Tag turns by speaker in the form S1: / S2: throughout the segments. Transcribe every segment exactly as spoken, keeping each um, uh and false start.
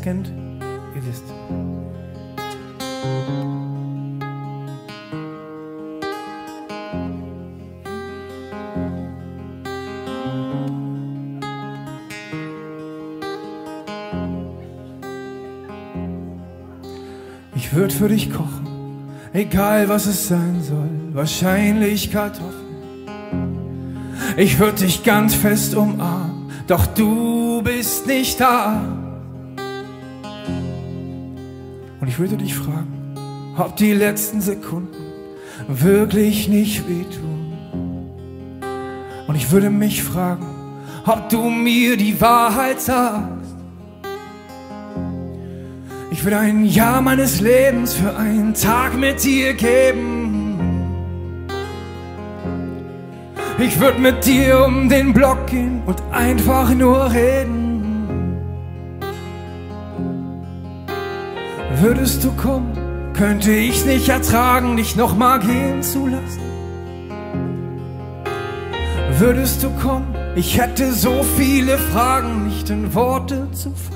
S1: kennt, ihr wisst. Ich würd für dich kochen, egal was es sein soll, wahrscheinlich Kartoffeln. Ich würd dich ganz fest umarmen, doch du bist nicht da. Und ich würde dich fragen, ob die letzten Sekunden wirklich nicht wehtun. Und ich würde mich fragen, ob du mir die Wahrheit sagst. Ich würde ein Jahr meines Lebens für einen Tag mit dir geben. Ich würde mit dir um den Block gehen und einfach nur reden. Würdest du kommen, könnte ich's nicht ertragen, dich noch mal gehen zu lassen. Würdest du kommen, ich hätte so viele Fragen, nicht in Worte zu fassen.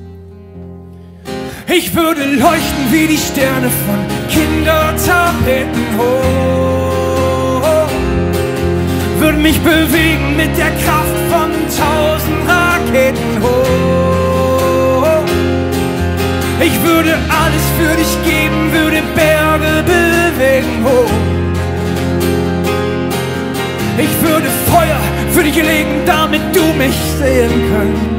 S1: Ich würde leuchten wie die Sterne von Kindertapeten hoch, würde mich bewegen mit der Kraft von tausend Raketen hoch. Ich würde alles für dich geben, würde Berge bewegen hoch. Ich würde Feuer für dich legen, damit du mich sehen kannst.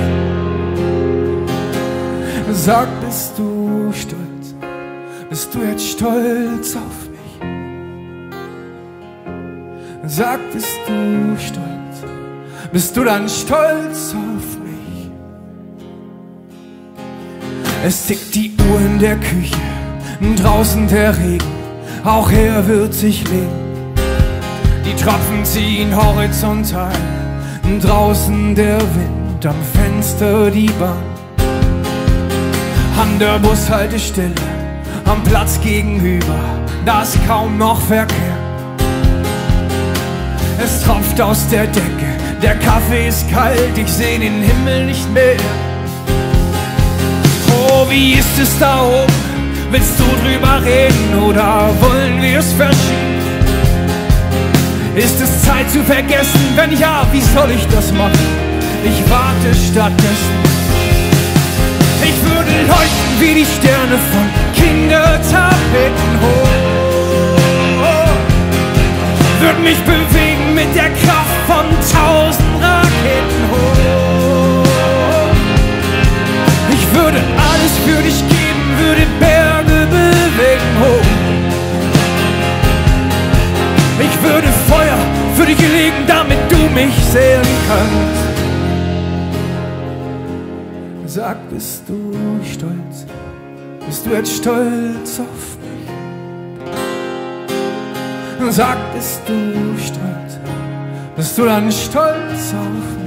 S1: Sag, bist du stolz? Bist du jetzt stolz auf mich? Sag, bist du stolz? Bist du dann stolz auf mich? Es tickt die Uhr in der Küche, draußen der Regen, auch er wird sich legen. Die Tropfen ziehen horizontal, draußen der Wind, am Fenster die Bahn. An der Bushaltestelle, am Platz gegenüber, da ist kaum noch Verkehr. Es tropft aus der Decke, der Kaffee ist kalt, ich seh den Himmel nicht mehr. Oh, wie ist es da oben? Willst du drüber reden oder wollen wir es verschieben? Ist es Zeit zu vergessen? Wenn ja, wie soll ich das machen? Ich warte stattdessen. Ich würde leuchten wie die Sterne von Kindertapeten hoch, würde mich bewegen mit der Kraft von tausend Raketen hoch. Ich würde alles für dich geben, würde Berge bewegen hoch. Ich würde Feuer für dich legen, damit du mich sehen kannst. Sag, bist du stolz? Bist du jetzt stolz auf mich? Sag, bist du stolz? Bist du dann stolz auf mich?